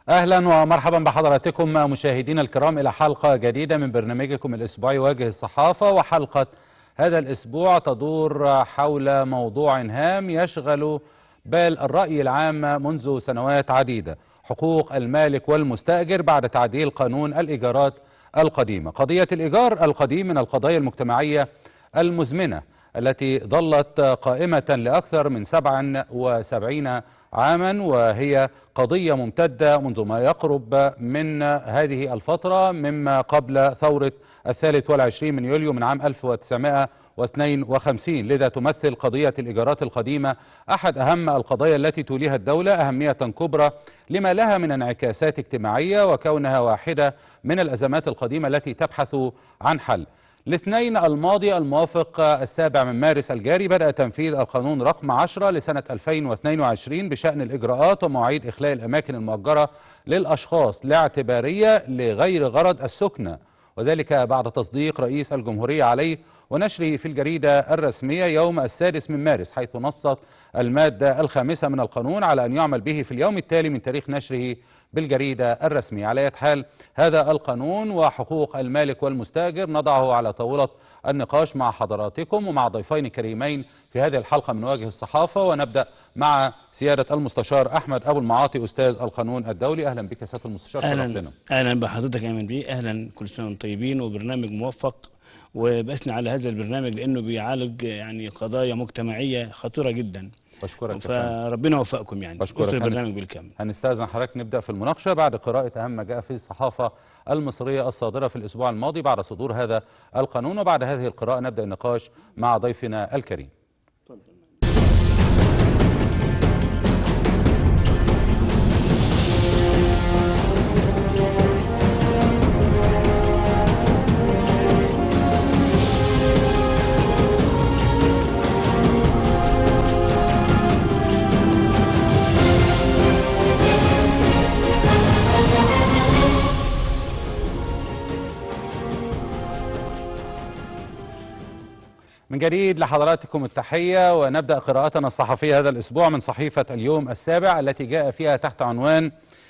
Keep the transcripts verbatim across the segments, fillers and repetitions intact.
أهلا ومرحبا بحضراتكم مشاهدينا الكرام إلى حلقة جديدة من برنامجكم الأسبوعي واجه الصحافة. وحلقة هذا الأسبوع تدور حول موضوع هام يشغل بال الرأي العام منذ سنوات عديدة: حقوق المالك والمستأجر بعد تعديل قانون الإيجارات القديمة. قضية الإيجار القديم من القضايا المجتمعية المزمنة التي ظلت قائمة لأكثر من سبع وسبعين عاما، وهي قضية ممتدة منذ ما يقرب من هذه الفترة مما قبل ثورة الثالث والعشرين من يوليو من عام ألف وتسعمائة واثنين وخمسين. لذا تمثل قضية الإيجارات القديمة أحد أهم القضايا التي توليها الدولة أهمية كبرى لما لها من انعكاسات اجتماعية، وكونها واحدة من الأزمات القديمة التي تبحث عن حل. الاثنين الماضي الموافق السابع من مارس الجاري بدأ تنفيذ القانون رقم عشرة لسنة ألفين واثنين وعشرين بشأن الإجراءات ومواعيد إخلاء الأماكن المؤجرة للأشخاص لاعتبارية لغير غرض السكنة، وذلك بعد تصديق رئيس الجمهورية عليه ونشره في الجريدة الرسمية يوم السادس من مارس، حيث نصت المادة الخامسة من القانون على أن يعمل به في اليوم التالي من تاريخ نشره بالجريدة الرسمية. على أي حال، هذا القانون وحقوق المالك والمستأجر نضعه على طاولة النقاش مع حضراتكم ومع ضيفين كريمين في هذه الحلقة من واجه الصحافة. ونبدأ مع سيادة المستشار أحمد أبو المعاطي أستاذ القانون الدولي. أهلا بك سيادة المستشار، شرفتنا. أهلا بحضرتك يا أيمن بيه، أهلا، كل سنة وانتم طيبين وبرنامج موفق، وبأثني على هذا البرنامج لأنه بيعالج يعني قضايا مجتمعية خطيرة جدا. بشكرك، فربنا يوفقكم يعني. بشكرك. البرنامج بالكامل. هنستأذن حضرتك نبدأ في المناقشة بعد قراءة أهم ما جاء في الصحافة المصرية الصادرة في الأسبوع الماضي بعد صدور هذا القانون، وبعد هذه القراءة نبدأ النقاش مع ضيفنا الكريم. من جديد لحضراتكم التحية، ونبدأ قراءتنا الصحفية هذا الأسبوع من صحيفة اليوم السابع التي جاء فيها تحت عنوان: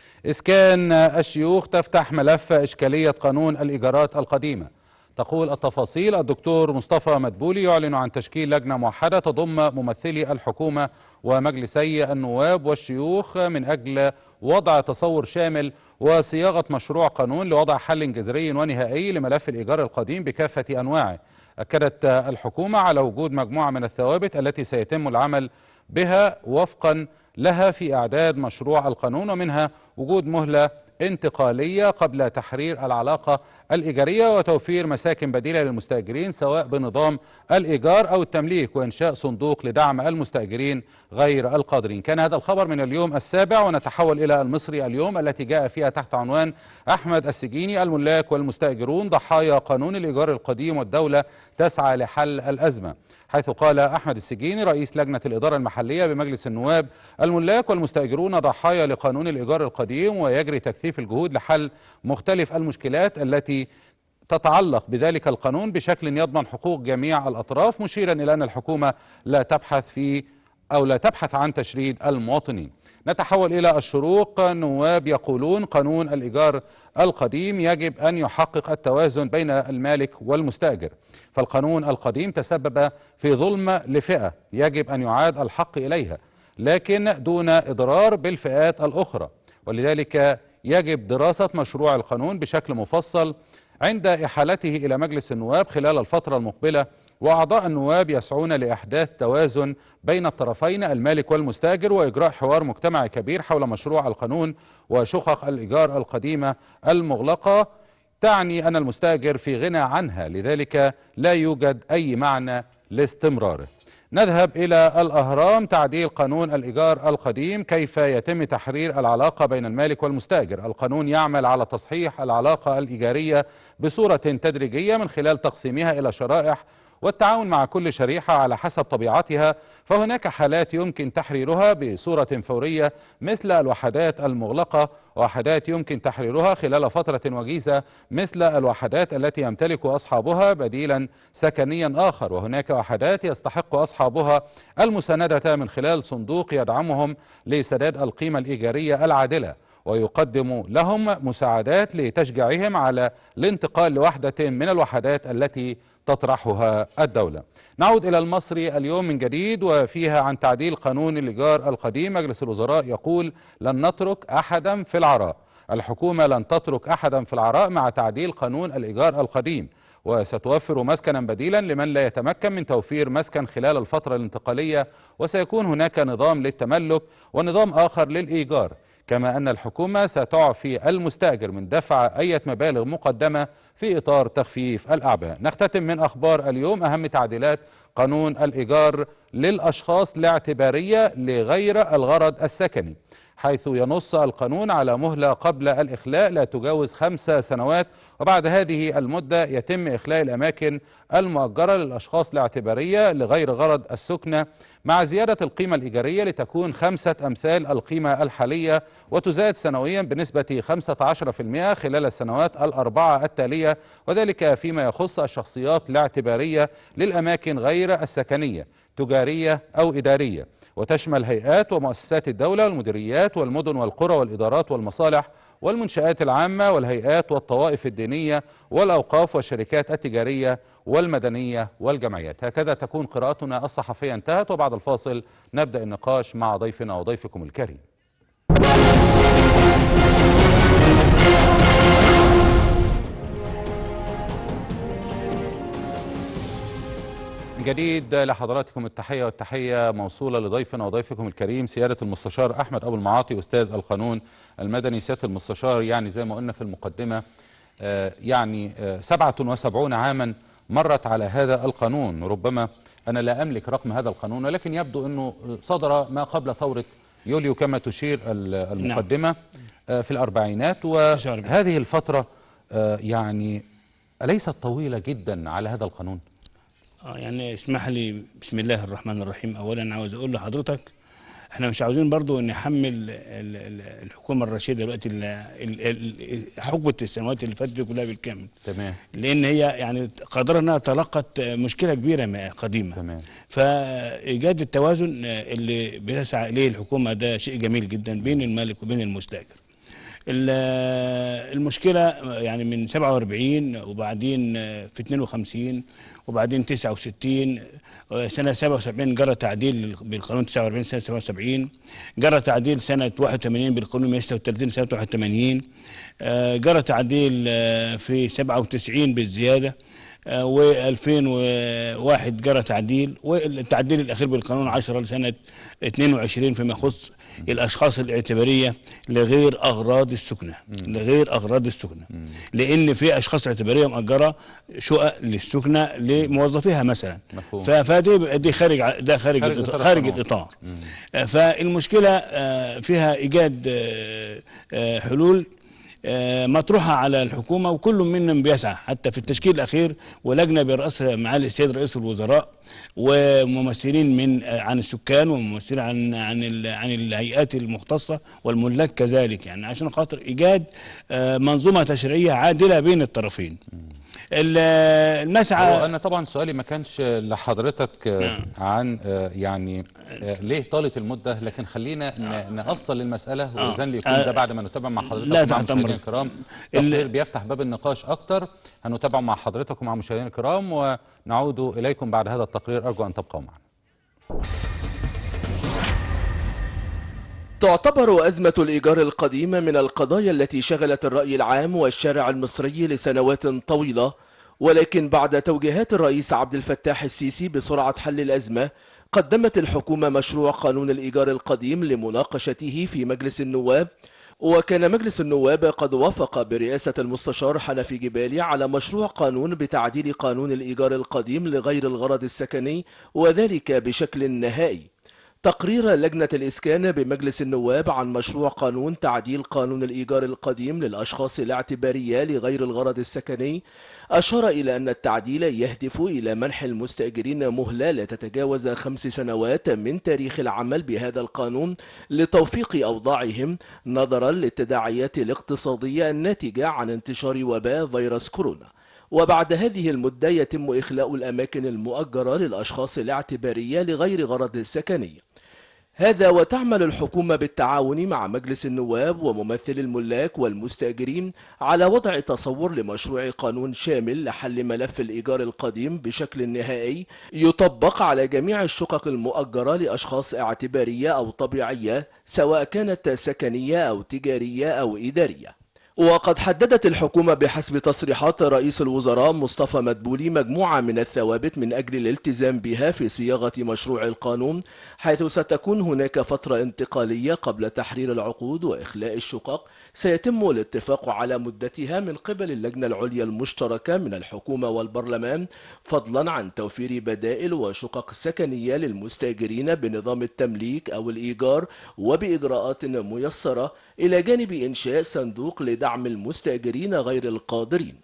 إسكان الشيوخ تفتح ملف إشكالية قانون الإيجارات القديمة. تقول التفاصيل: الدكتور مصطفى مدبولي يعلن عن تشكيل لجنة موحدة تضم ممثلي الحكومة ومجلسي النواب والشيوخ من أجل وضع تصور شامل وصياغة مشروع قانون لوضع حل جذري ونهائي لملف الإيجار القديم بكافة أنواعه. أكدت الحكومة على وجود مجموعة من الثوابت التي سيتم العمل بها وفقا لها في إعداد مشروع القانون، ومنها وجود مهلة انتقالية قبل تحرير العلاقة الإيجارية وتوفير مساكن بديلة للمستأجرين سواء بنظام الإيجار أو التمليك، وإنشاء صندوق لدعم المستأجرين غير القادرين. كان هذا الخبر من اليوم السابع. ونتحول إلى المصري اليوم التي جاء فيها تحت عنوان: أحمد السجيني الملاك والمستأجرون ضحايا قانون الإيجار القديم والدولة تسعى لحل الأزمة. حيث قال أحمد السجيني رئيس لجنة الإدارة المحلية بمجلس النواب: الملاك والمستأجرون ضحايا لقانون الإيجار القديم، ويجري تكثيف الجهود لحل مختلف المشكلات التي تتعلق بذلك القانون بشكل يضمن حقوق جميع الأطراف، مشيرا إلى أن الحكومة لا تبحث في أو لا تبحث عن تشريد المواطنين. نتحول إلى الشروق. نواب يقولون قانون الإيجار القديم يجب أن يحقق التوازن بين المالك والمستأجر، فالقانون القديم تسبب في ظلم لفئة يجب أن يعاد الحق إليها لكن دون إضرار بالفئات الأخرى، ولذلك يجب دراسة مشروع القانون بشكل مفصل عند إحالته إلى مجلس النواب خلال الفترة المقبلة. وأعضاء النواب يسعون لإحداث توازن بين الطرفين المالك والمستأجر وإجراء حوار مجتمعي كبير حول مشروع القانون وشقق الإيجار القديمة المغلقة تعني أن المستأجر في غنى عنها، لذلك لا يوجد أي معنى لاستمراره. نذهب إلى الأهرام. تعديل قانون الإيجار القديم، كيف يتم تحرير العلاقة بين المالك والمستأجر. القانون يعمل على تصحيح العلاقة الإيجارية بصورة تدريجية من خلال تقسيمها إلى شرائح والتعاون مع كل شريحة على حسب طبيعتها، فهناك حالات يمكن تحريرها بصورة فورية مثل الوحدات المغلقة، وحدات يمكن تحريرها خلال فترة وجيزة مثل الوحدات التي يمتلك أصحابها بديلا سكنيا آخر، وهناك وحدات يستحق أصحابها المساندة من خلال صندوق يدعمهم لسداد القيمة الإيجارية العادلة، ويقدم لهم مساعدات لتشجيعهم على الانتقال لوحدة من الوحدات التي تطرحها الدولة. نعود إلى المصري اليوم من جديد وفيها عن تعديل قانون الإيجار القديم. مجلس الوزراء يقول لن نترك أحدا في العراء. الحكومة لن تترك أحدا في العراء مع تعديل قانون الإيجار القديم، وستوفر مسكنا بديلا لمن لا يتمكن من توفير مسكن خلال الفترة الانتقالية، وسيكون هناك نظام للتملك ونظام آخر للإيجار، كما أن الحكومة ستعفي المستأجر من دفع أي مبالغ مقدمة في إطار تخفيف الأعباء. نختتم من أخبار اليوم أهم تعديلات قانون الإيجار للأشخاص الاعتبارية لغير الغرض السكني، حيث ينص القانون على مهلة قبل الإخلاء لا تجاوز خمس سنوات، وبعد هذه المدة يتم إخلاء الأماكن المؤجرة للأشخاص الاعتبارية لغير غرض السكنة، مع زيادة القيمة الإيجارية لتكون خمسة أمثال القيمة الحالية، وتزاد سنويا بنسبة خمسة عشر بالمئة خلال السنوات الأربعة التالية، وذلك فيما يخص الشخصيات الاعتبارية للأماكن غير السكنية تجارية أو إدارية، وتشمل هيئات ومؤسسات الدولة والمديريات والمدن والقرى والإدارات والمصالح والمنشآت العامة والهيئات والطوائف الدينية والأوقاف والشركات التجارية والمدنية والجمعيات. هكذا تكون قراءتنا الصحفية انتهت، وبعد الفاصل نبدأ النقاش مع ضيفنا وضيفكم الكريم. جديد لحضراتكم التحية والتحية موصولة لضيفنا وضيفكم الكريم سيادة المستشار أحمد أبو المعاطي أستاذ القانون المدني. سيادة المستشار، يعني زي ما قلنا في المقدمة آه يعني آه سبعة وسبعون عاما مرت على هذا القانون، ربما أنا لا أملك رقم هذا القانون، ولكن يبدو أنه صدر ما قبل ثورة يوليو كما تشير المقدمة آه في الأربعينات، وهذه الفترة آه يعني أليست طويلة جدا على هذا القانون؟ اه يعني اسمح لي، بسم الله الرحمن الرحيم. اولا عاوز اقول لحضرتك احنا مش عاوزين برضو نحمل الحكومه الرشيده دلوقتي حقبه السنوات اللي فاتت كلها بالكامل. تمام. لان هي يعني قدر انها تلقت مشكله كبيره قديمه. تمام. فايجاد التوازن اللي بتسعى اليه الحكومه ده شيء جميل جدا بين المالك وبين المستاجر. المشكله يعني من سبعة وأربعين وبعدين في اثنين وخمسين وبعدين تسعة وستين، سنة سبعة وسبعين جرى تعديل بالقانون تسعة وأربعين سنة سبعة وسبعين، جرى تعديل سنة واحد وثمانين بالقانون مئة وستة وثلاثين سنة واحد وثمانين، جرى تعديل في سبعة وتسعين بالزيادة، و2001 جرى تعديل، والتعديل الأخير بالقانون عشرة لسنة اثنين وعشرين فيما يخص الأشخاص الاعتبارية لغير أغراض السكنة. مم. لغير أغراض السكنة. مم. لأن في أشخاص اعتبارية مؤجرة شقق للسكنة لموظفيها مثلا. مفهوم. فدي دي خارج ده خارج خارج الإطار, خارج الإطار. فالمشكلة فيها إيجاد حلول مطروحة على الحكومة، وكل منهم بيسعى حتى في التشكيل الأخير، ولجنة برئاسة معالي السيد رئيس الوزراء وممثلين من عن السكان وممثلين عن عن عن الهيئات المختصة والملاك كذلك، يعني عشان خاطر إيجاد منظومة تشريعية عادلة بين الطرفين. المسعى أنا طبعا سؤالي ما كانش لحضرتك نعم. عن يعني ليه طالت المدة، لكن خلينا آه. نأصل للمسألة، وإذن لي يكون ده بعد ما نتابع مع حضرتك ومع مشاهدينا الكرام. تقرير بيفتح باب النقاش أكتر هنتابع مع حضرتك ومع مشاهدينا الكرام، ونعود إليكم بعد هذا التقرير. أرجو أن تبقوا معنا. تعتبر أزمة الإيجار القديم من القضايا التي شغلت الرأي العام والشارع المصري لسنوات طويلة، ولكن بعد توجيهات الرئيس عبد الفتاح السيسي بسرعة حل الأزمة، قدمت الحكومة مشروع قانون الإيجار القديم لمناقشته في مجلس النواب. وكان مجلس النواب قد وافق برئاسة المستشار حنفي جبالي على مشروع قانون بتعديل قانون الإيجار القديم لغير الغرض السكني، وذلك بشكل نهائي. تقرير لجنة الإسكان بمجلس النواب عن مشروع قانون تعديل قانون الإيجار القديم للأشخاص الاعتبارية لغير الغرض السكني أشار إلى أن التعديل يهدف إلى منح المستأجرين مهلة لا تتجاوز خمس سنوات من تاريخ العمل بهذا القانون لتوفيق أوضاعهم نظرا للتداعيات الاقتصادية الناتجة عن انتشار وباء فيروس كورونا. وبعد هذه المدة يتم إخلاء الأماكن المؤجرة للأشخاص الاعتبارية لغير غرض السكني. هذا وتعمل الحكومة بالتعاون مع مجلس النواب وممثل الملاك والمستأجرين على وضع تصور لمشروع قانون شامل لحل ملف الإيجار القديم بشكل نهائي يطبق على جميع الشقق المؤجرة لأشخاص اعتبارية أو طبيعية، سواء كانت سكنية أو تجارية أو إدارية. وقد حددت الحكومة بحسب تصريحات رئيس الوزراء مصطفى مدبولي مجموعة من الثوابت من أجل الالتزام بها في صياغة مشروع القانون، حيث ستكون هناك فترة انتقالية قبل تحرير العقود وإخلاء الشقق سيتم الاتفاق على مدتها من قبل اللجنة العليا المشتركة من الحكومة والبرلمان، فضلا عن توفير بدائل وشقق سكنية للمستأجرين بنظام التمليك أو الإيجار وبإجراءات ميسرة، إلى جانب إنشاء صندوق لدعم المستأجرين غير القادرين.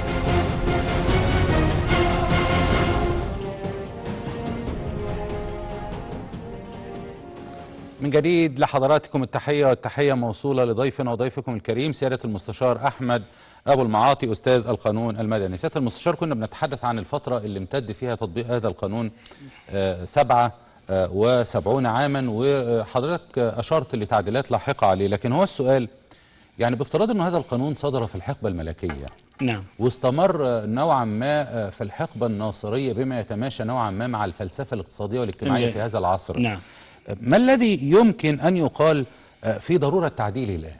من جديد لحضراتكم التحية، والتحية موصولة لضيفنا وضيفكم الكريم سيادة المستشار أحمد أبو المعاطي أستاذ القانون المدني. سيادة المستشار، كنا بنتحدث عن الفترة اللي امتد فيها تطبيق هذا القانون آه سبعة آه وسبعون عاما، وحضرتك أشرت لتعديلات لاحقة عليه، لكن هو السؤال يعني بافتراض أن هذا القانون صدر في الحقبة الملكية، نعم، واستمر نوعا ما في الحقبة الناصرية بما يتماشى نوعا ما مع الفلسفة الاقتصادية والاجتماعية في هذا العصر، نعم، ما الذي يمكن أن يقال في ضرورة تعديله له؟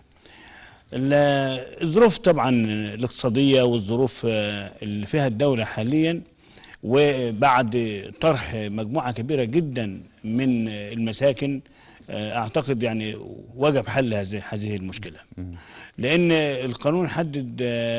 الظروف طبعا الاقتصادية والظروف اللي فيها الدولة حاليا، وبعد طرح مجموعة كبيرة جدا من المساكن، اعتقد يعني وجب حل هذه هذه المشكله، لان القانون حدد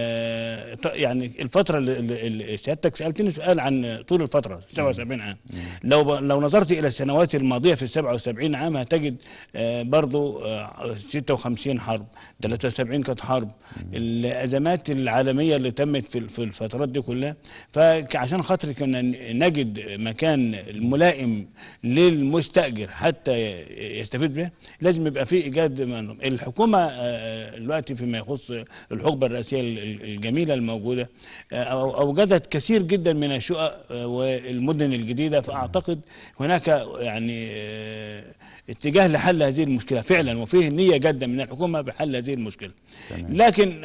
يعني الفتره اللي سيادتك سالتني سؤال عن طول الفتره سبعة وسبعين عام. لو لو نظرت الى السنوات الماضيه في سبعة وسبعين عام هتجد برضو ستة وخمسين حرب، ثلاثة وسبعين كانت حرب، الازمات العالميه اللي تمت في في الفترات دي كلها. فعشان خاطر كنا نجد مكان ملائم للمستاجر حتى يستفيد به، لازم يبقى في ايجاد منهم. الحكومه دلوقتي فيما يخص الحقبه الرئاسيه الجميله الموجوده اوجدت كثير جدا من الشقق والمدن الجديده، فاعتقد هناك يعني اتجاه لحل هذه المشكله فعلا، وفيه نيه جاده من الحكومه بحل هذه المشكله. لكن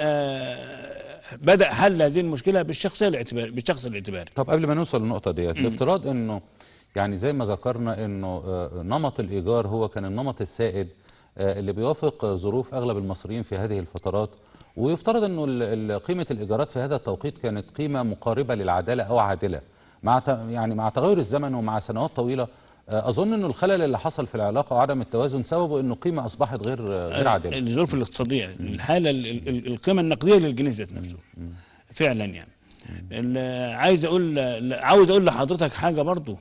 بدأ حل هذه المشكله بالشخصيه الاعتباري بالشخص الاعتباري. طب قبل ما نوصل للنقطه ديت، بافتراض انه يعني زي ما ذكرنا انه نمط الايجار هو كان النمط السائد اللي بيوافق ظروف اغلب المصريين في هذه الفترات، ويفترض انه قيمه الايجارات في هذا التوقيت كانت قيمه مقاربه للعداله او عادله، مع يعني مع تغير الزمن ومع سنوات طويله اظن انه الخلل اللي حصل في العلاقه وعدم التوازن سببه انه القيمه اصبحت غير غير عادله. الظروف الاقتصاديه، الحاله القيمه النقديه للجنيه ذات نفسه فعلا يعني. عايز اقول عاوز اقول لحضرتك حاجه برضو،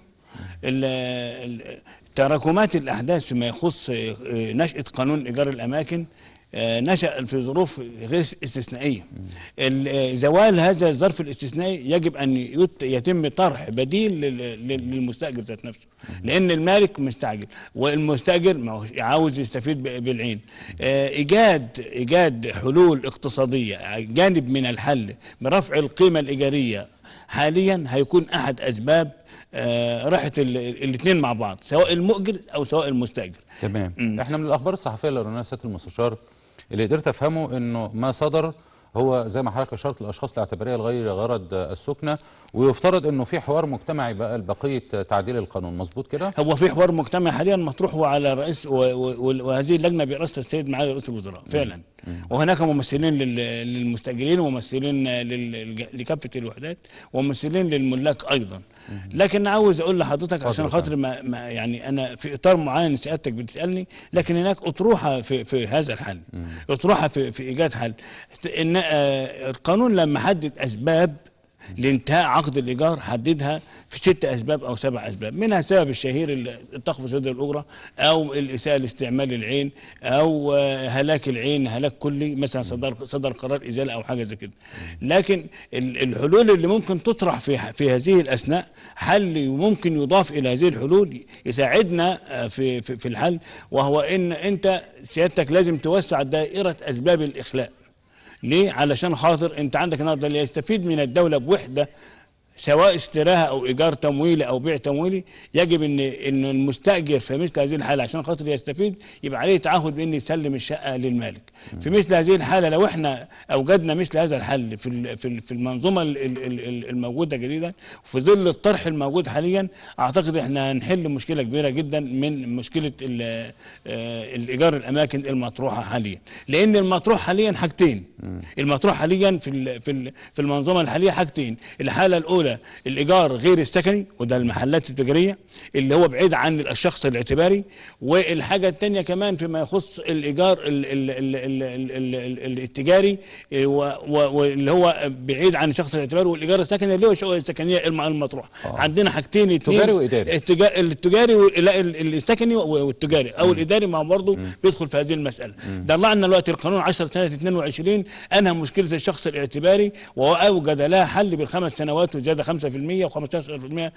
تراكمات الأحداث فيما يخص نشأة قانون إيجار الأماكن نشأ في ظروف غير استثنائية. زوال هذا الظرف الاستثنائي يجب أن يتم طرح بديل للمستأجر ذات نفسه، لأن المالك مستعجل والمستأجر عاوز يستفيد بالعين. إيجاد إيجاد حلول اقتصادية جانب من الحل برفع القيمة الإيجارية حاليا هيكون أحد أسباب آه راحة الاثنين مع بعض، سواء المؤجر او سواء المستاجر. تمام. مم. احنا من الاخبار الصحفيه اللي قريناها سياده المستشار اللي قدرت افهمه انه ما صدر هو زي ما حضرتك اشرت الاشخاص الاعتباريه لغير غرض السكنه، ويفترض انه في حوار مجتمعي بقى لبقيه تعديل القانون، مظبوط كده؟ هو في حوار مجتمعي حاليا مطروح على رئيس وهذه اللجنه بيرأسها السيد معالي رئيس الوزراء فعلا. مم. وهناك ممثلين للمستاجرين وممثلين لكافه الوحدات وممثلين للملاك ايضا. مم. لكن عاوز اقول لحضرتك عشان خاطر ما, ما يعني انا في اطار معين سيادتك بتسالني، لكن هناك اطروحه في في هذا الحل، مم. اطروحه في في ايجاد حل. ان القانون لما حدد اسباب لانتهاء عقد الايجار حددها في ست اسباب او سبع اسباب، منها السبب الشهير تخفيض صدر الاجره، او الاساءه لاستعمال العين، او هلاك العين هلاك كلي، مثلا صدر صدر قرار ازاله او حاجه زي كده. لكن الحلول اللي ممكن تطرح في في هذه الاثناء حل ممكن يضاف الى هذه الحلول يساعدنا في في, في الحل، وهو ان انت سيادتك لازم توسع دائره اسباب الاخلاء. ليه؟ علشان خاطر انت عندك النهارده اللي يستفيد من الدوله بوحده سواء اشتراها او ايجار تمويلي او بيع تمويلي، يجب ان ان المستاجر في مثل هذه الحاله عشان خاطر يستفيد يبقى عليه تعهد بان يسلم الشقه للمالك. في مثل هذه الحاله لو احنا اوجدنا مثل هذا الحل في في في المنظومه الموجوده جديدا وفي ظل الطرح الموجود حاليا، اعتقد احنا هنحل مشكله كبيره جدا من مشكله الايجار الاماكن المطروحه حاليا. لان المطروح حاليا حاجتين، المطروح حاليا في في في المنظومه الحاليه حاجتين. الحاله الاولى الايجار غير السكني وده المحلات التجاريه اللي هو بعيد عن الشخص الاعتباري، والحاجه الثانيه كمان فيما يخص الايجار ال ال ال ال ال التجاري واللي هو بعيد عن الشخص الاعتباري، والايجار السكني اللي هو الشقق السكنيه المطروحه. عندنا حاجتين اثنين، تجاري واداري. التجاري السكني والتجاري او الاداري ما برضه بيدخل في هذه المساله. طلعنا دلوقتي القانون عشرة سنه اثنين وعشرين انهى مشكله الشخص الاعتباري واوجد لها حل بالخمس سنوات وزياده خمسة في المية وخمستاشر في المية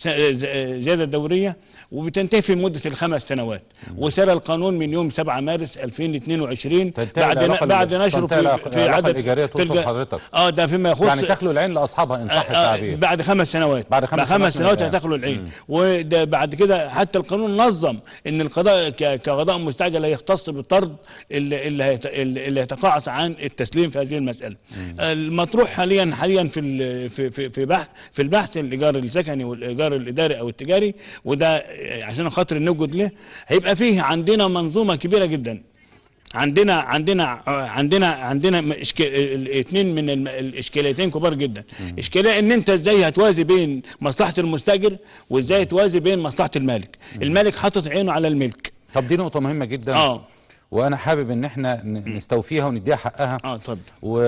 زياده دوريه، وبتنتهي في مده الخمس سنوات. وسار القانون من يوم سبعة مارس ألفين واثنين وعشرين بعد بعد نشره في في عدد في حضرتك اه ده فيما يخص يعني تخلو العين لاصحابها ان صح التعبير. آه بعد خمس سنوات بعد خمس, خمس سنوات سنوات هتخلو العين. وده بعد كده حتى القانون نظم ان القضاء كقضاء مستعجل يختص بالطرد اللي اللي, اللي يتقاعس عن التسليم في هذه المساله. المطروح حاليا حاليا في في في بحث في البحث الايجار السكني والايجار الاداري او التجاري، وده عشان خاطر نوجد له هيبقى فيه عندنا منظومه كبيره جدا. عندنا عندنا عندنا عندنا اثنين من الاشكاليتين كبار جدا. اشكاليه ان انت ازاي هتوازي بين مصلحه المستاجر وازاي توازي بين مصلحه المالك. المالك حاطط عينه على الملك. طب دي نقطه مهمه جدا اه وانا حابب ان احنا نستوفيها ونديها حقها. اه اتفضل.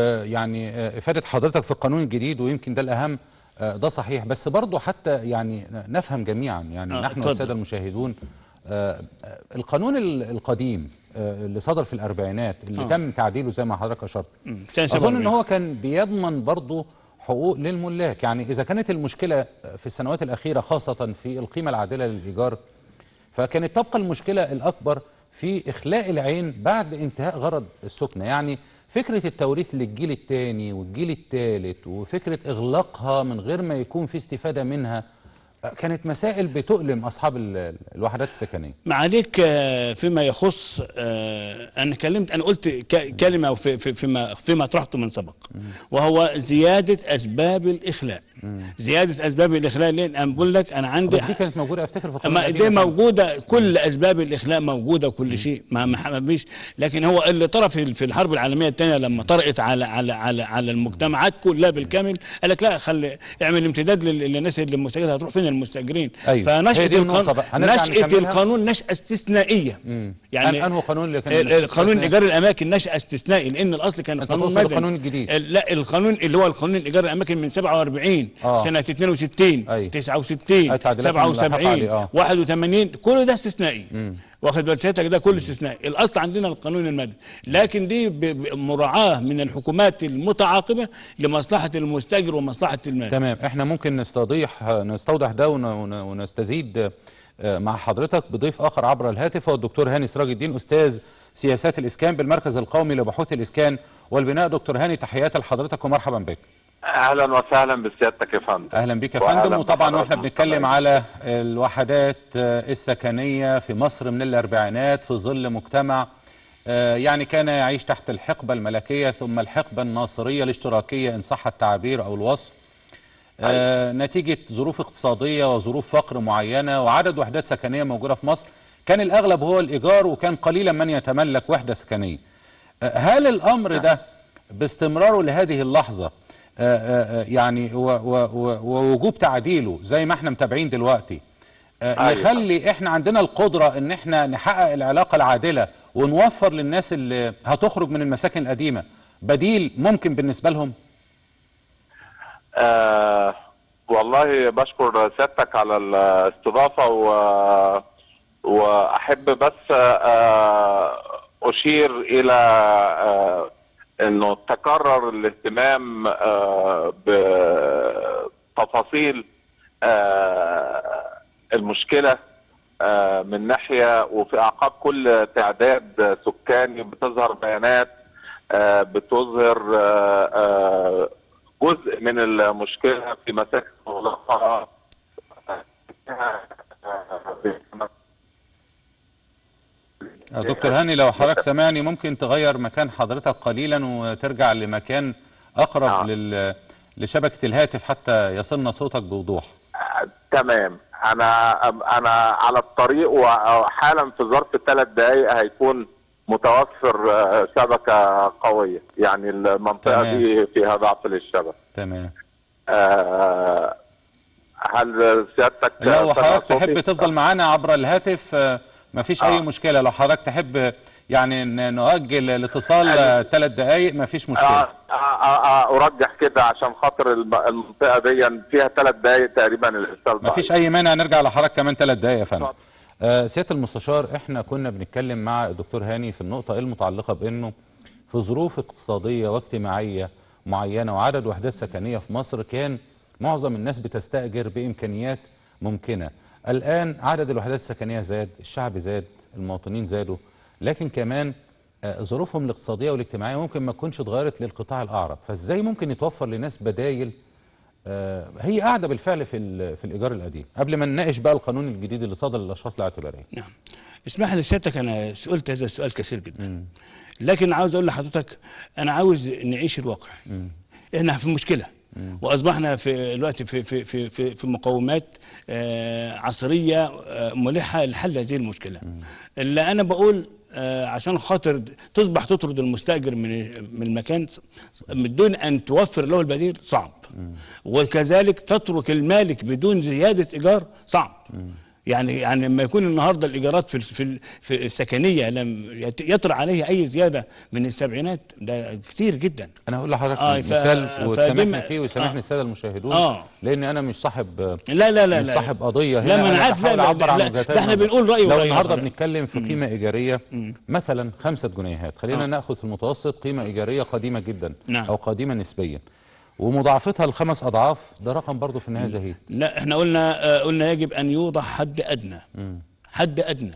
ويعني افاده حضرتك في القانون الجديد ويمكن ده الاهم، ده صحيح، بس برضه حتى يعني نفهم جميعا يعني آه نحن والساده المشاهدون، آه القانون القديم آه اللي صدر في الاربعينات اللي آه. تم تعديله زي ما حضرتك اشرت، اظن ان هو كان بيضمن برضه حقوق للملاك. يعني اذا كانت المشكله في السنوات الاخيره خاصه في القيمه العادله للايجار، فكانت تبقى المشكله الاكبر في اخلاء العين بعد انتهاء غرض السكنه. يعني فكره التوريث للجيل الثاني والجيل الثالث وفكره اغلاقها من غير ما يكون في استفاده منها كانت مسائل بتؤلم اصحاب الوحدات السكنيه. معاليك فيما يخص انا كلمت انا قلت كلمه في فيما فيما طرحته من سبق، وهو زياده اسباب الاخلاء. زياده اسباب الاخلاء. ليه؟ انا بقول لك انا عندي بس دي كانت موجوده افتكر في القانون دي موجوده، كل اسباب الاخلاء موجوده وكل شيء ما ما فيش. لكن هو اللي طرى في الحرب العالميه الثانيه لما طرقت على على على على المجتمعات كلها بالكامل، قال لك لا خلي اعمل امتداد للناس اللي المستاجرين هتروح فين المستاجرين. أيوة. فنشأة القانون نشأة القانون نشأة استثنائيه. مم. يعني انه قانون اللي كان القانون ايجار الاماكن نشأة استثنائي، لان الاصل كان قانون مدني. القانون الجديد لا القانون اللي هو القانون ايجار الاماكن من سبعة وأربعين آه. سنه اثنين وستين أي. تسعة وستين سبعة وسبعين آه. واحد وثمانين كل ده استثنائي. مم. واخد بال سيادتك؟ ده كل استثنائي. الاصل عندنا القانون المدني، لكن دي مراعاه من الحكومات المتعاقبه لمصلحه المستاجر ومصلحه المالك. تمام. احنا ممكن نستوضح نستوضح ده ونستزيد مع حضرتك بضيف اخر عبر الهاتف، هو الدكتور هاني سراج الدين، استاذ سياسات الاسكان بالمركز القومي لبحوث الاسكان والبناء. دكتور هاني تحياتي لحضرتك ومرحبا بك. اهلا وسهلا بسيادتك يا فندم. اهلا بك يا فندم. وطبعا واحنا بنتكلم على الوحدات السكنيه في مصر من الاربعينات في ظل مجتمع يعني كان يعيش تحت الحقبه الملكيه ثم الحقبه الناصريه الاشتراكيه ان صح التعبير او الوصف، آه نتيجه ظروف اقتصاديه وظروف فقر معينه وعدد وحدات سكنيه موجوده في مصر كان الاغلب هو الايجار وكان قليلا من يتملك وحده سكنيه. آه هل الامر ده باستمراره لهذه اللحظه آآ آآ يعني ووجوب تعديله زي ما احنا متابعين دلوقتي يخلي احنا عندنا القدرة ان احنا نحقق العلاقة العادلة ونوفر للناس اللي هتخرج من المساكن القديمة بديل ممكن بالنسبة لهم؟ آه والله بشكر سيادتك على الاستضافة و... واحب بس آه اشير الى آه انه تكرر الاهتمام آه بتفاصيل آه المشكلة آه من ناحية، وفي اعقاب كل تعداد سكاني بتظهر بيانات آه بتظهر آه جزء من المشكله في مساكن مغلقه. دكتور هاني لو حضرتك سامعني ممكن تغير مكان حضرتك قليلا وترجع لمكان اقرب آه. لل... لشبكه الهاتف حتى يصلنا صوتك بوضوح. تمام. انا انا على الطريق وحالا في ظرف ثلاث دقائق هيكون متوفر آه، شبكه قويه، يعني المنطقه تمام. دي فيها ضعف للشبكه. تمام. آه، هل سيادتك لو حضرتك صوتي؟ تحب تفضل معانا عبر الهاتف آه، مفيش آه. اي مشكله. لو حضرتك تحب يعني ن- نؤجل الاتصال ثلاث دقائق مفيش مشكله. آه آه آه ارجح كده عشان خاطر الم- المنطقه دي فيها ثلاث دقائق تقريبا الارسال. مفيش اي مانع نرجع لحضرتك كمان ثلاث دقائق يا فندم. آه سياده المستشار، احنا كنا بنتكلم مع الدكتور هاني في النقطه المتعلقه بانه في ظروف اقتصاديه واجتماعيه معينه وعدد وحدات سكنيه في مصر كان معظم الناس بتستاجر بامكانيات ممكنه. الان عدد الوحدات السكنيه زاد، الشعب زاد، المواطنين زادوا، لكن كمان آه، ظروفهم الاقتصاديه والاجتماعيه ممكن ما تكونش اتغيرت للقطاع الاعرض، فازاي ممكن يتوفر لناس بدايل آه، هي قاعده بالفعل في ال- في الايجار القديم قبل ما نناقش بقى القانون الجديد اللي صدر للاشخاص الاعتباريه؟ نعم. اسمح لي سيادتك، انا سئلت هذا السؤال كثير جدا، لكن عاوز اقول لحضرتك انا عاوز نعيش الواقع. احنا في مشكله، واصبحنا في الوقت في في في في, في مقومات آه، عصريه آه، ملحه لحل هذه المشكله. اللي انا بقول آه، عشان خاطر تصبح تطرد المستاجر من من المكان من دون ان توفر له البديل صعب، وكذلك تترك المالك بدون زياده ايجار صعب. يعني يعني لما يكون النهارده الايجارات في في في السكنيه لم يت- يطرأ عليها اي زياده من السبعينات، ده كتير جدا. انا هقول لحضرتك آه، ف- مثال وتسامحني فدي- فيه ويسامحني آه. الساده المشاهدون، آه. لان انا مش صاحب لا لا لا مش لا صاحب قضيه هنا. لا، ما انا عارف. لا بحاول لا اعبر عن لا، وجهتين ده احنا النظر. بنقول رأي لو ورأي النهارده آخر. بنتكلم في قيمه ايجاريه مثلا خمسة جنيهات، خلينا آه. ناخذ في المتوسط قيمه ايجاريه قديمه جدا نعم. او قديمه نسبيا، ومضاعفتها لخمس اضعاف، ده رقم برضه في النهايه زهيد. لا، احنا قلنا آه، قلنا يجب ان يوضع حد ادنى. حد ادنى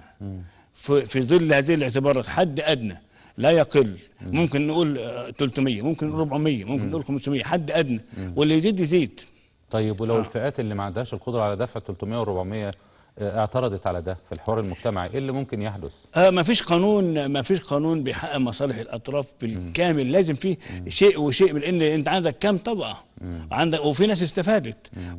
في في ظل هذه الاعتبارات، حد ادنى لا يقل. ممكن نقول آه، ثلاثمية، ممكن نقول أربعمية، ممكن نقول خمسمية، حد ادنى، واللي يزيد يزيد. طيب ولو آه. الفئات اللي ما عندهاش القدره على دفع ثلاثمية و400 اعترضت على ده في الحوار المجتمعي، ايه اللي ممكن يحدث؟ آه ما فيش قانون ما فيش قانون بيحقق مصالح الاطراف بالكامل. لازم فيه شيء وشيء، لان انت عندك كام طبقه، عندك وفي ناس استفادت،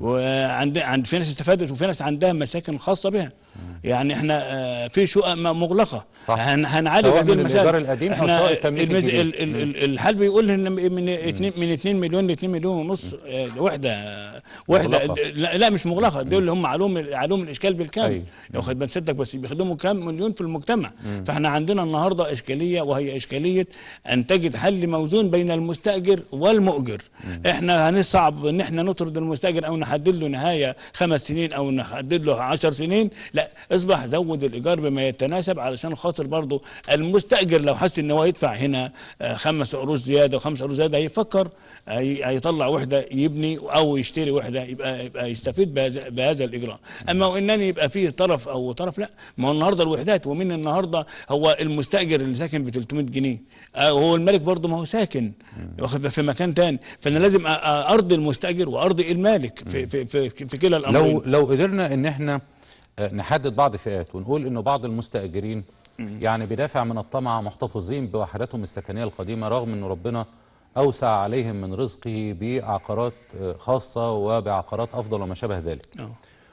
وعند عند في ناس استفادت وفي ناس عندها مساكن خاصه بها. يعني احنا آه في شقق م- مغلقه، صح. هن هنعالج سواء هذه من المسائل. الإيجار القديم أو احنا سواء التمليك المز... الجديد. ال- ال- ال- الحال بيقول ان من اتنين من اتنين مليون ل اتنين مليون ونص آه، وحده وحده مغلقة. لا, لا مش مغلقه، دول اللي هم علوم علوم الاشكال بالكامل. أيوة. واخد بال سيادتك، بس بيخدموا كام مليون في المجتمع. فاحنا عندنا النهارده اشكاليه، وهي اشكاليه ان تجد حل موزون بين المستاجر والمؤجر. احنا هنصعب ان احنا نطرد المستاجر او نحدد له نهايه خمس سنين او نحدد له عشر سنين، لا، اصبح زود الايجار بما يتناسب، علشان خاطر برضه المستاجر لو حس ان هو يدفع هنا آه، خمس قروش زياده وخمس قروش زياده، هيفكر هي- هيطلع وحده يبني او يشتري وحده، يبقى يبقى يستفيد بهذا بهذا الاجراء. اما وانني يبقى فيه طرف او طرف، لا، ما هو النهارده الوحدات، ومين النهارده هو المستاجر اللي ساكن ب ثلاثمية جنيه، آه، هو الملك برضه ما هو ساكن واخد في مكان تاني. فانا لازم أ- أ- ارضي المستاجر وارضي المالك في في في, في كلا الامرين. لو لو قدرنا ان احنا آه، نحدد بعض فئات ونقول انه بعض المستاجرين يعني بدافع من الطمع محتفظين بوحداتهم السكنيه القديمه، رغم ان ربنا اوسع عليهم من رزقه بعقارات آه، خاصه وبعقارات افضل وما شابه ذلك. آه.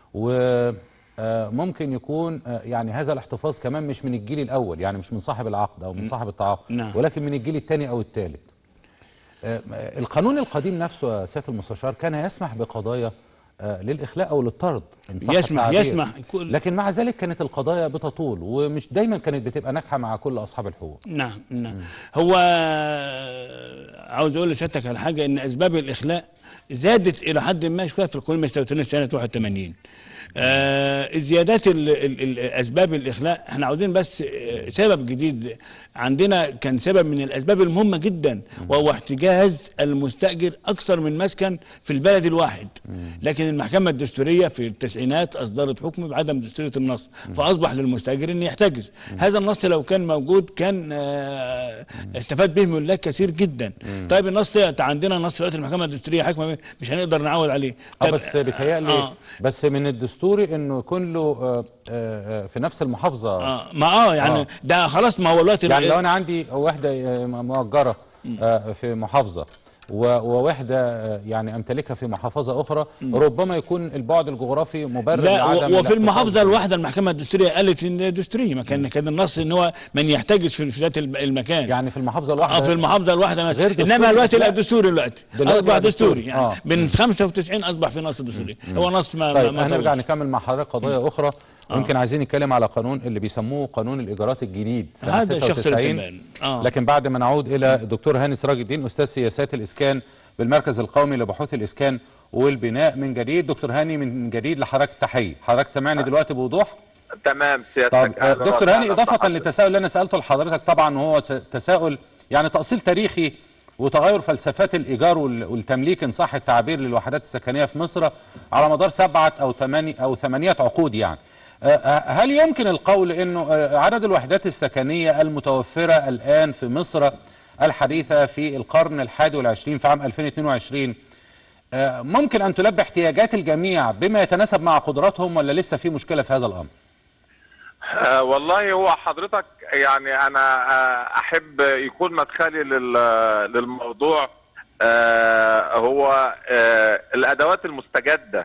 وممكن يكون آه، يعني هذا الاحتفاظ كمان مش من الجيل الاول، يعني مش من صاحب العقد او من صاحب التعاقد، نعم. ولكن من الجيل الثاني او الثالث. آه، القانون القديم نفسه يا سياده المستشار كان يسمح بقضايا آه، للاخلاء او للطرد إن صح يسمح التعبير. يسمح كل- لكن مع ذلك كانت القضايا بتطول ومش دايما كانت بتبقى ناجحه مع كل اصحاب الحقوق. نعم نعم. هو عاوز اقول لسيادتك على حاجه، ان اسباب الاخلاء زادت الى حد ما شويه في القانون المستوى سنه واحد وثمانين. آه زيادات ال ال ال اسباب الاخلاء، احنا عاوزين بس آه سبب جديد عندنا، كان سبب من الاسباب المهمه جدا وهو احتجاز المستاجر اكثر من مسكن في البلد الواحد. لكن المحكمه الدستوريه في التسعينات اصدرت حكم بعدم دستوريه النص، فاصبح للمستاجر ان يحتجز. هذا النص لو كان موجود كان آه استفاد به ملاك كثير جدا. طيب النص عندنا نص دلوقتي المحكمه الدستوريه حكمه مش هنقدر نعول عليه. اه بس بيتهيألي آه بس من الدستوري انه يكون له آه آه في نفس المحافظه. اه ما اه يعني آه. ده خلاص، ما هو الوقت يعني لو انا عندي وحده مؤجره آه في محافظه ووحده يعني امتلكها في محافظه اخرى، م. ربما يكون البعد الجغرافي مبرر لا لعدم. وفي المحافظه الواحده المحكمه الدستوريه قالت ان دستوريه، ما كان كان النص ان هو من يحتجز في ذات المكان، يعني في المحافظه الواحده. اه في المحافظه الواحده مثلا، انما الوقت لا الدستوري دلوقتي اصبح دستوري يعني آه. من خمسة وتسعين اصبح في نص دستوري، هو نص ما طيب ما هنرجع نكمل مع حضرتك قضايا اخرى. يمكن آه. عايزين نتكلم على قانون اللي بيسموه قانون الايجارات الجديد سنه ستة وتسعين. آه. لكن بعد ما نعود الى الدكتور هاني سراج الدين استاذ سياسات الاسكان بالمركز القومي لبحوث الاسكان والبناء من جديد. دكتور هاني من جديد لحضرتك تحيه، حضرتك سامعني دلوقتي بوضوح؟ تمام سيادتك. طب دكتور هاني، اضافه للتساؤل اللي انا سالته لحضرتك، طبعا هو تساؤل يعني تاصيل تاريخي وتغير فلسفات الايجار والتمليك ان صح التعبير للوحدات السكنيه في مصر على مدار سبعه او ثمانيه او ثمانيه عقود. يعني هل يمكن القول انه عدد الوحدات السكنيه المتوفره الان في مصر الحديثه في القرن الحادي والعشرين في عام ألفين واثنين وعشرين ممكن ان تلبي احتياجات الجميع بما يتناسب مع قدراتهم، ولا لسه في مشكله في هذا الامر؟ آه والله هو حضرتك يعني انا آه احب يكون مدخلي للموضوع آه هو آه الادوات المستجده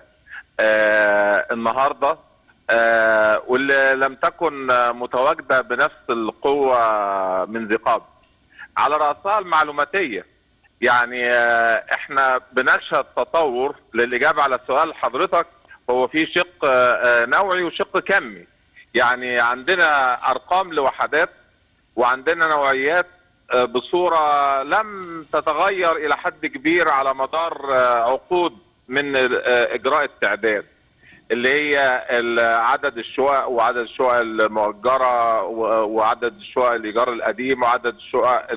آه النهارده آه واللي لم تكن متواجده بنفس القوه من ذي قبل، على راسها المعلوماتيه. يعني آه احنا بنشهد تطور للاجابه على سؤال حضرتك، هو في شق آه نوعي وشق كمي. يعني عندنا ارقام لوحدات وعندنا نوعيات بصوره لم تتغير الى حد كبير على مدار عقود من اجراء التعداد، اللي هي عدد الشقق وعدد الشقق المؤجره وعدد الشقق الايجار القديم وعدد الشقق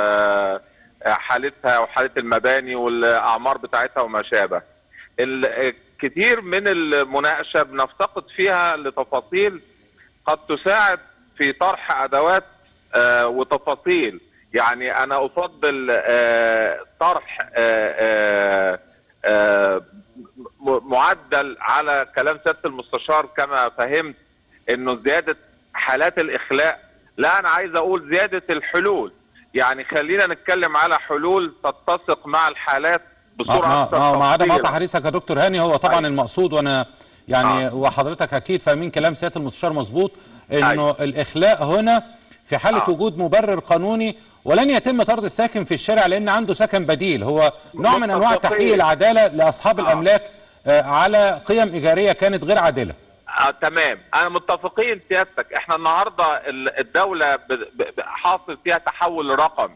حالتها وحاله المباني والاعمار بتاعتها وما شابه. الكثير من المناقشه بنفتقد فيها لتفاصيل قد تساعد في طرح ادوات آه وتفاصيل. يعني انا افضل آه طرح آه آه معدل على كلام سياده المستشار كما فهمت انه زياده حالات الاخلاء، لا انا عايز اقول زياده الحلول. يعني خلينا نتكلم على حلول تتسق مع الحالات بصوره اكثر. ما ما عدم قطع حديثك يا دكتور هاني، هو طبعا أيوة. المقصود، وانا يعني آه. وحضرتك اكيد فاهمين كلام سياده المستشار مظبوط، انه أيوة. الاخلاء هنا في حاله آه. وجود مبرر قانوني، ولن يتم طرد الساكن في الشارع لان عنده سكن بديل. هو نوع من انواع تحقيق العداله لاصحاب آه. الاملاك آه على قيم ايجاريه كانت غير عادله. آه تمام، انا متفقين سيادتك. احنا النهارده الدوله حاصل فيها تحول رقمي،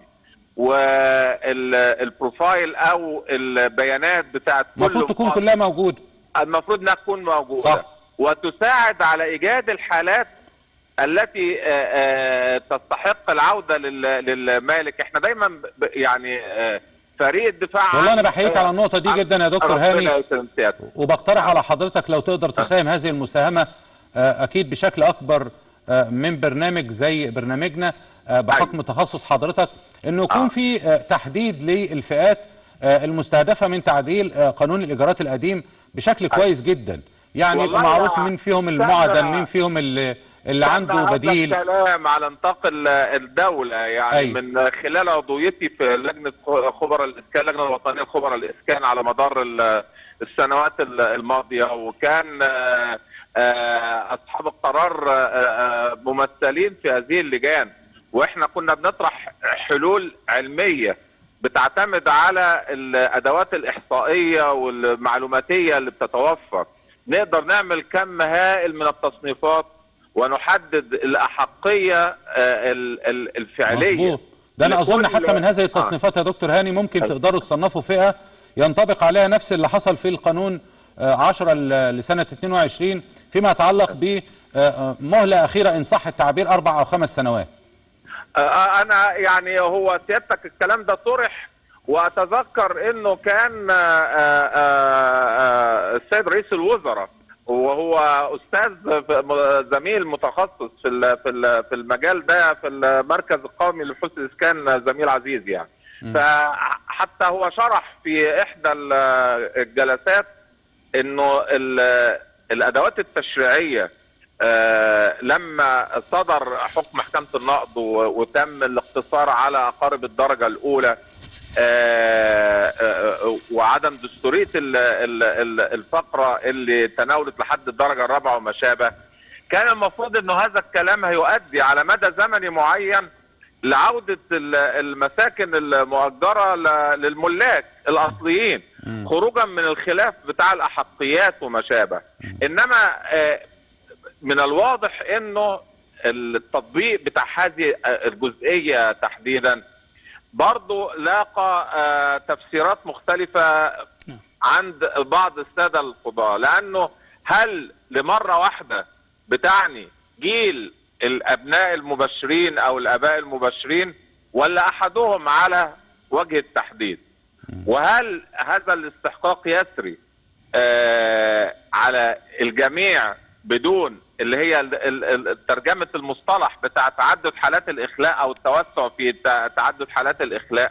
والبروفايل او البيانات بتاعت كل المفروض تكون كلها موجوده، المفروض انها تكون موجوده صح. وتساعد على ايجاد الحالات التي تستحق العوده للمالك. احنا دايما يعني فريق الدفاع، والله انا بحييك على النقطه دي جدا يا دكتور هاني، وبقترح على حضرتك لو تقدر تساهم هذه المساهمه اكيد بشكل اكبر من برنامج زي برنامجنا بحكم تخصص حضرتك، انه يكون في تحديد للفئات المستهدفه من تعديل قانون الايجارات القديم بشكل كويس جدا. يعني يبقى معروف مين فيهم المعدل، مين فيهم اللي اللي عنده بديل. كلام على نطاق الدوله يعني أي. من خلال عضويتي في لجنه خبراء الاسكان، اللجنه الوطنيه لخبراء الاسكان على مدار السنوات الماضيه، وكان اصحاب القرار ممثلين في هذه اللجان، واحنا كنا بنطرح حلول علميه بتعتمد على الادوات الاحصائيه والمعلوماتيه اللي بتتوفر. نقدر نعمل كم هائل من التصنيفات ونحدد الاحقيه الفعليه. مظبوط. ده انا اظن حتى من هذه التصنيفات يا دكتور هاني ممكن تقدروا تصنفوا فئه ينطبق عليها نفس اللي حصل في القانون عشرة لسنه اتنين وعشرين فيما يتعلق بمهله اخيره ان صح التعبير اربع او خمس سنوات. انا يعني هو سيادتك الكلام ده طرح، واتذكر انه كان السيد رئيس الوزراء وهو استاذ زميل متخصص في في المجال ده في المركز القومي لبحوث الاسكان، زميل عزيز يعني. فحتى هو شرح في احدى الجلسات انه الادوات التشريعيه لما صدر حكم محكمه النقض وتم الاقتصار على اقارب الدرجه الاولى وعدم دستوريه الفقره اللي تناولت لحد الدرجه الرابعه وما شابه، كان المفروض انه هذا الكلام هيؤدي على مدى زمني معين لعوده المساكن المؤجره للملاك الاصليين، خروجا من الخلاف بتاع الاحقيات وما شابه. انما من الواضح انه التطبيق بتاع هذه الجزئيه تحديدا برضو لاقى تفسيرات مختلفه عند بعض الساده القضاه، لانه هل لمره واحده بتعني جيل الابناء المبشرين او الاباء المبشرين، ولا احدهم على وجه التحديد؟ وهل هذا الاستحقاق يسري آه على الجميع بدون اللي هي ترجمة المصطلح بتاع تعدد حالات الإخلاء أو التوسع في تعدد حالات الإخلاء؟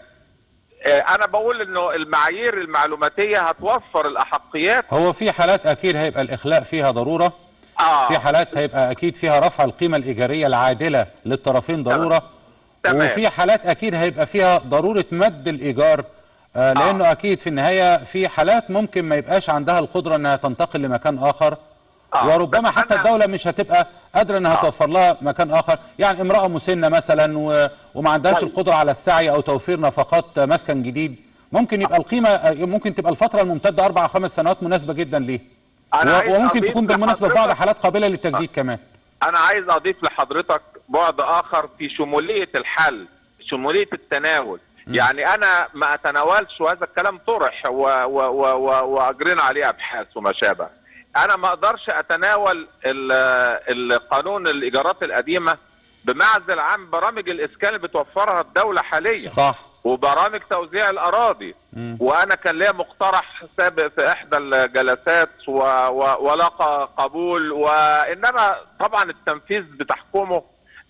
أنا بقول إنه المعايير المعلوماتية هتوفر الأحقيات. هو في حالات أكيد هيبقى الإخلاء فيها ضرورة، آه. في حالات هيبقى أكيد فيها رفع القيمة الإيجارية العادلة للطرفين ضرورة، تمام. وفي حالات أكيد هيبقى فيها ضرورة مد الإيجار، آه لأنه آه. أكيد في النهاية في حالات ممكن ما يبقاش عندها القدرة أنها تنتقل لمكان آخر، آه. وربما حتى الدولة مش هتبقى قادرة انها آه. توفر لها مكان اخر، يعني امرأة مسنة مثلا و... وما عندهاش طيب. القدرة على السعي او توفير نفقات مسكن جديد، ممكن يبقى القيمة ممكن تبقى الفترة الممتدة اربع خمس سنوات مناسبة جدا ليه، و... وممكن تكون بالمناسبة في بعض حالات قابلة للتجديد آه. كمان. انا عايز اضيف لحضرتك بعد اخر في شمولية الحل، شمولية التناول. م. يعني انا ما اتناولش، وهذا الكلام طرح واجرينا و... و... عليه ابحاث وما شابه. انا ما اقدرش اتناول القانون الايجارات القديمه بمعزل عن برامج الاسكان اللي بتوفرها الدوله حاليا، صح، وبرامج توزيع الاراضي. م. وانا كان ليا مقترح سابق في احدى الجلسات و... و... ولقى قبول، وانما طبعا التنفيذ بتحكمه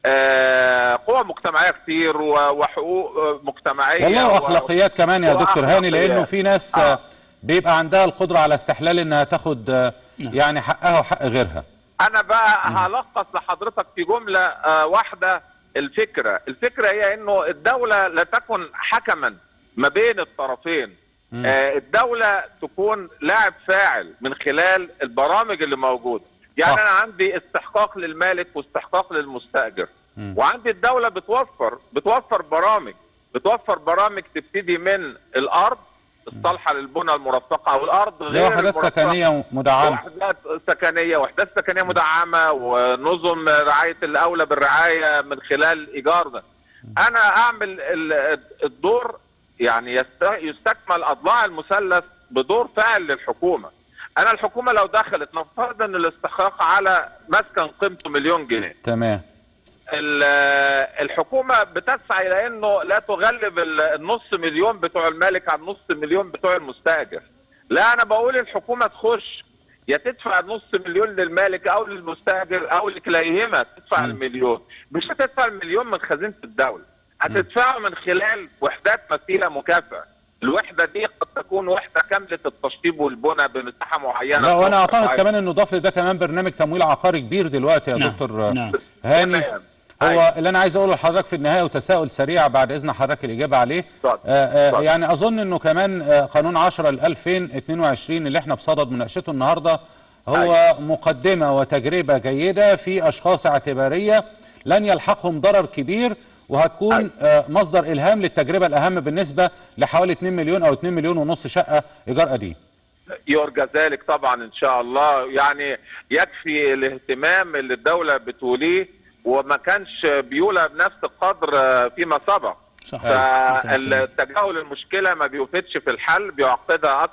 آه قوى مجتمعيه كتير و... وحقوق مجتمعيه والله واخلاقيات و... كمان يا دكتور هاني، لانه في ناس آه. بيبقى عندها القدرة على استحلال انها تاخد يعني حقها وحق غيرها. انا بقى هلخص لحضرتك في جملة آه واحدة الفكرة، الفكرة هي انه الدولة لا تكن حكما ما بين الطرفين، آه الدولة تكون لاعب فاعل من خلال البرامج اللي موجودة. يعني انا عندي استحقاق للمالك واستحقاق للمستأجر، م. وعندي الدولة بتوفر بتوفر برامج بتوفر برامج تبتدي من الارض الصالحه للبنى المرفقه او الارض غير وحدات سكنيه مدعمه، وحدات سكنيه وحدات سكنيه مدعمه ونظم رعايه الاولى بالرعايه من خلال ايجار. ده انا اعمل الدور، يعني يستكمل اضلاع المثلث بدور فاعل للحكومه. انا الحكومه لو دخلت نفترض ان الاستحقاق على مسكن قيمته مليون جنيه، تمام، الحكومة بتسعى إلى أنه لا تغلب النص مليون بتوع المالك عن نص مليون بتوع المستأجر. لا، أنا بقول الحكومة تخش يا تدفع نص مليون للمالك أو للمستأجر أو لكليهما تدفع م. المليون. مش هتدفع المليون من خزينة الدولة، هتدفعه من خلال وحدات مثيلة مكافأة. الوحدة دي قد تكون وحدة كاملة التشطيب والبناء بمساحة معينة. لا، وأنا أعتقد كمان إنه ضاف لده كمان برنامج تمويل عقاري كبير دلوقتي يا نعم. دكتور نعم. هاني. نعم. هو اللي انا عايز اقوله لحضرتك في النهايه وتساؤل سريع بعد اذن حضرتك الاجابه عليه. آآ آآ يعني اظن انه كمان قانون عشرة ل ألفين واثنين وعشرين اللي احنا بصدد مناقشته النهارده هو أي. مقدمه وتجربه جيده في اشخاص اعتباريه لن يلحقهم ضرر كبير، وهتكون مصدر الهام للتجربه الاهم بالنسبه لحوالي اتنين مليون او اتنين مليون ونص شقه ايجار قديم. يرجى ذلك طبعا ان شاء الله. يعني يكفي الاهتمام اللي الدوله بتوليه، وما كانش بيولى بنفس القدر فيما سبق. فالتجاهل المشكله ما بيفيدش في الحل، بيعقدها اكثر.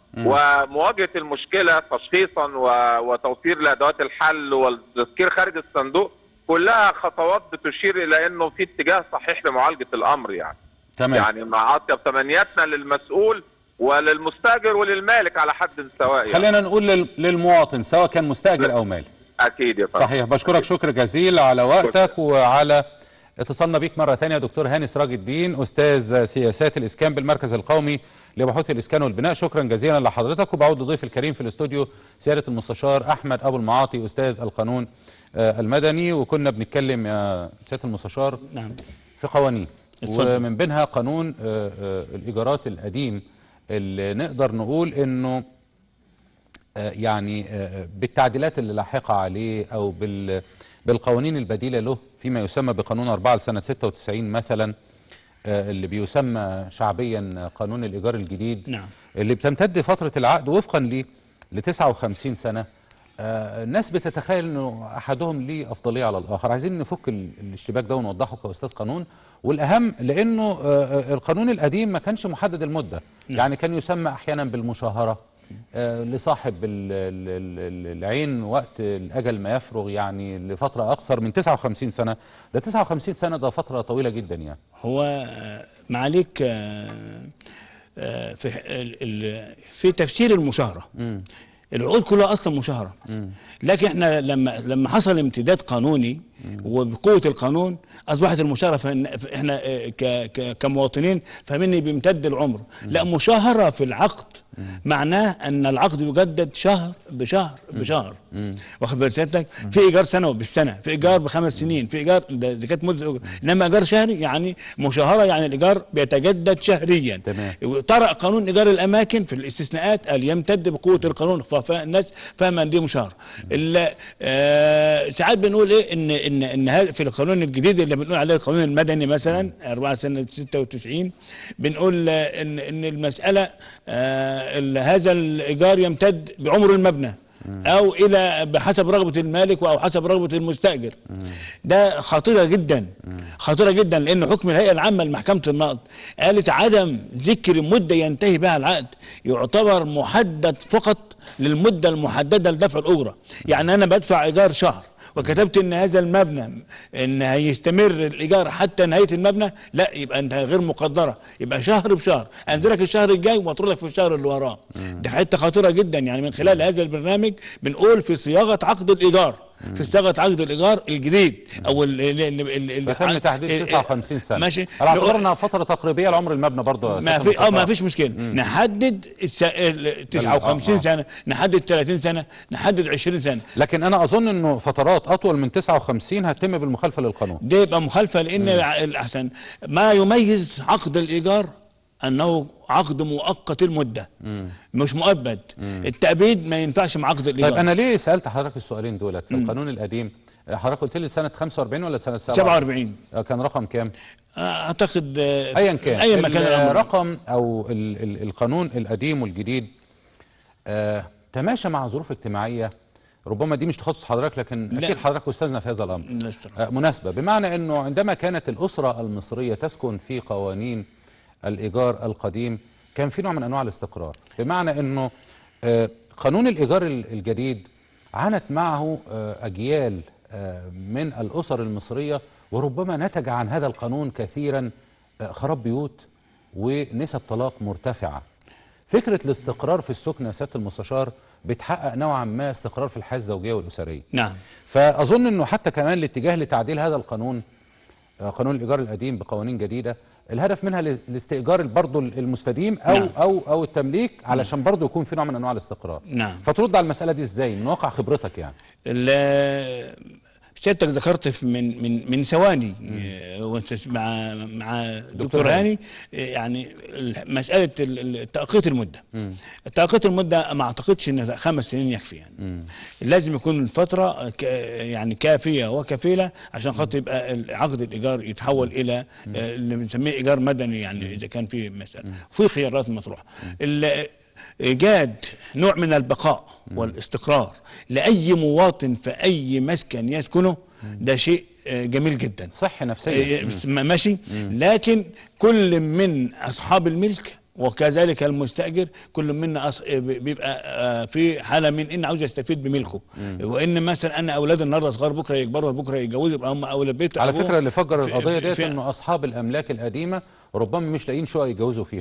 ومواجهه المشكله تشخيصا وتوفير لادوات الحل والتفكير خارج الصندوق، كلها خطوات بتشير الى انه في اتجاه صحيح لمعالجه الامر يعني. تمام. يعني مع اطيب تمنياتنا للمسؤول وللمستاجر وللمالك على حد سواء يعني. خلينا نقول للمواطن سواء كان مستاجر او مالك. اكيد يا فندم. صحيح. بشكرك شكر جزيل على وقتك وعلى اتصالنا بيك مرة تانية. دكتور هاني سراج الدين، أستاذ سياسات الإسكان بالمركز القومي لبحوث الإسكان والبناء، شكرا جزيلا لحضرتك. وبعود لضيف الكريم في الاستوديو سيادة المستشار أحمد أبو المعاطي أستاذ القانون المدني. وكنا بنتكلم يا سيادة المستشار نعم في قوانين، ومن بينها قانون الإيجارات القديم اللي نقدر نقول إنه يعني بالتعديلات اللي لاحقة عليه أو بال بالقوانين البديلة له فيما يسمى بقانون أربعة لسنة ستة وتسعين مثلا، اللي بيسمى شعبيا قانون الإيجار الجديد. نعم. اللي بتمتد فترة العقد وفقا ليه ل تسعة وخمسين سنة. الناس بتتخيل انه احدهم ليه افضليه على الاخر. عايزين نفك الاشتباك ده ونوضحه كاستاذ قانون، والاهم لانه القانون القديم ما كانش محدد المده. نعم. يعني كان يسمى احيانا بالمشاهره لصاحب العين وقت الأجل ما يفرغ، يعني لفترة أقصر من تسعة وخمسين سنة. ده تسعة وخمسين سنة ده فترة طويلة جدا يعني. هو معاليك في في تفسير المشاهرة. م. العقود كلها اصلا مشاهره، لكن احنا لما لما حصل امتداد قانوني وبقوه القانون اصبحت المشاهره، احنا كمواطنين فاهمين بيمتد العمر. لا، مشاهره في العقد معناه ان العقد يجدد شهر بشهر بشهر. واخد بال سيادتك؟ في ايجار سنوي بالسنه، في ايجار بخمس سنين، في ايجار دي كانت مده، انما ايجار شهري يعني مشاهره، يعني الايجار بيتجدد شهريا. تمام. طرأ قانون ايجار الاماكن في الاستثناءات قال يمتد بقوه القانون، فالناس فاهمه ان دي مشاهره. آه ساعات بنقول ايه ان ان ان في القانون الجديد اللي بنقول عليه القانون المدني مثلا أربعة سنة ستة وتسعين، بنقول ان ان المساله آه هذا الايجار يمتد بعمر المبنى او الى بحسب رغبه المالك او حسب رغبه المستاجر. ده خطيره جدا، خطيره جدا، لان حكم الهيئه العامه لمحكمه النقض قالت عدم ذكر مده ينتهي بها العقد يعتبر محدد فقط للمده المحدده لدفع الاجره. يعني انا بدفع ايجار شهر وكتبت ان هذا المبنى ان هيستمر الايجار حتى نهايه المبنى، لا، يبقى انت غير مقدره، يبقى شهر بشهر، انزلك الشهر الجاي واطردك في الشهر اللي وراه. دي حته خطيره جدا. يعني من خلال هذا البرنامج بنقول في صياغه عقد الايجار، في صياغه عقد الايجار الجديد او اللي فتم تحديد تسعة وخمسين سنه. ماشي. على اعتبارنا فتره تقريبيه لعمر المبنى برضه ما في اه ما فيش مشكله. مم. نحدد تسعة وخمسين آه. سنه، نحدد ثلاثين سنه، نحدد عشرين سنه. لكن انا اظن انه فترات اطول من تسعة وخمسين هتتم بالمخالفه للقانون. ده يبقى مخالفه، لان الاحسن ما يميز عقد الايجار انه عقد مؤقت المده، مم. مش مؤبد. مم. التأبيد ما ينفعش مع عقد الايجار. طيب انا ليه سالت حضرتك السؤالين دولت؟ في القانون القديم حضرتك قلت لي سنه خمسة وأربعين ولا سنه سبعة وأربعين؟ كان رقم كام؟ اعتقد ايا كان ايا ما كان الرقم او ال ال القانون القديم والجديد آه تماشى مع ظروف اجتماعيه، ربما دي مش تخصص حضرتك لكن لا. اكيد حضرتك استاذنا في هذا الامر. آه مناسبه، بمعنى انه عندما كانت الاسره المصريه تسكن في قوانين الايجار القديم كان في نوع من انواع الاستقرار، بمعنى انه آه قانون الايجار الجديد عانت معه آه اجيال آه من الاسر المصريه، وربما نتج عن هذا القانون كثيرا آه خراب بيوت ونسب طلاق مرتفعه. فكره الاستقرار في السكن يا سياده المستشار بتحقق نوعا ما استقرار في الحياه الزوجيه والاسريه. نعم. فاظن انه حتى كمان الاتجاه لتعديل هذا القانون آه قانون الايجار القديم بقوانين جديده، الهدف منها الاستئجار برضه المستديم او نعم. او او التمليك علشان برضه يكون في نوع من انواع الاستقرار. نعم. فترد على المساله دي ازاي من واقع خبرتك؟ يعني سيادتك ذكرت من من من ثواني وانت مع مع دكتور هاني يعني مساله تأقيت المده. مم. تأقيت المده ما اعتقدش ان خمس سنين يكفي، يعني مم. لازم يكون الفتره يعني كافيه وكفيله عشان خاطر يبقى عقد الايجار يتحول الى اللي بنسميه ايجار مدني، يعني اذا كان في مساله في خيارات مطروحه. إيجاد نوع من البقاء والاستقرار لأي مواطن في أي مسكن يسكنه ده شيء جميل جدا، صحي نفسيا، ماشي. لكن كل من أصحاب الملك وكذلك المستاجر، كل منا أص... بيبقى في حاله من ان عاوز يستفيد بملكه، وان مثلا انا اولاد النهارده صغار بكره يكبروا بكره يتجوزوا يبقى هم اولاد بيت. على فكره اللي فجر القضيه ديت انه اصحاب الاملاك القديمه ربما مش لاقيين شقق يتجوزوا فيها،